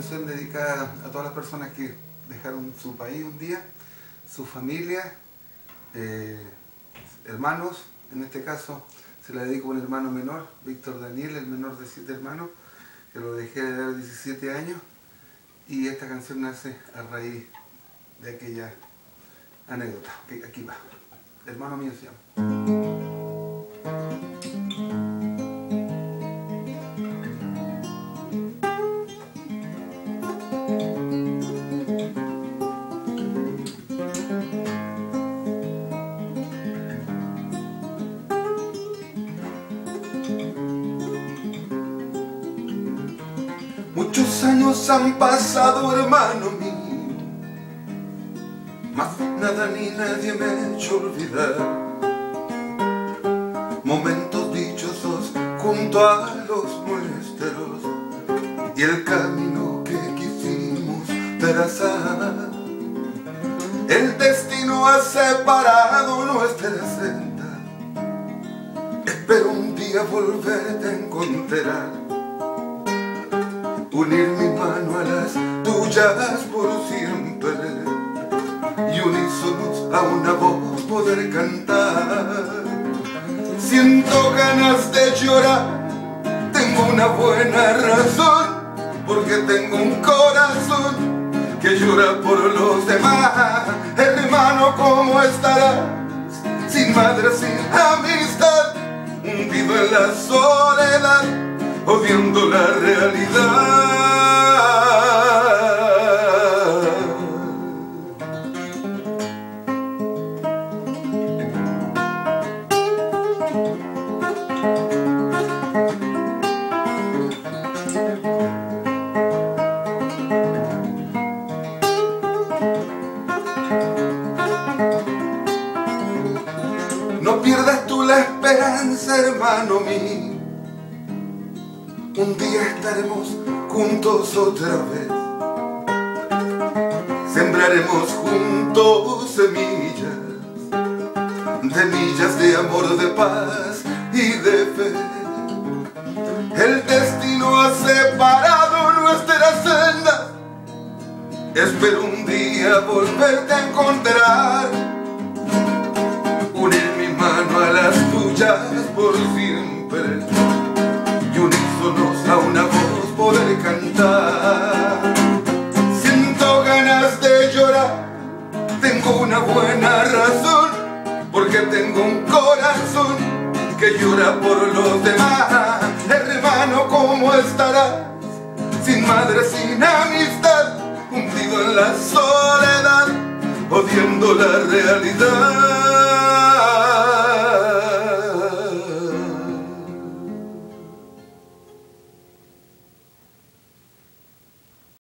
canción dedicada a todas las personas que dejaron su país un día, su familia, hermanos. En este caso se la dedico a un hermano menor, Víctor Daniel, el menor de 7 hermanos, que lo dejé de 17 años, y esta canción nace a raíz de aquella anécdota. Que aquí va. Hermano mío se llama. Muchos años han pasado, hermano mío, mas nada ni nadie me ha hecho olvidar momentos dichosos junto a los nuestros y el camino que quisimos trazar. El destino ha separado nuestra senda, espero un día volverte a encontrar, unir mi mano a las tuyas por siempre y unísonos a una voz poder cantar. Siento ganas de llorar, tengo una buena razón, porque tengo un corazón que llora por los demás. Hermano, ¿cómo estarás? Sin madre, sin amistad, hundido en la soledad, odiando la realidad. No pierdas tú la esperanza, hermano mío, un día estaremos juntos otra vez. Sembraremos juntos semillas de amor, de paz y de fe. El destino ha separado nuestras sendas, espero un día volverte a encontrar, unir mi mano a las tuyas por siempre y unísonos a una voz poder cantar. Siento ganas de llorar, tengo una buena razón, porque tengo un corazón que llora por los demás. Hermano, ¿cómo estarás? Sin madre, sin amistad, hundido en la soledad, odiando la realidad.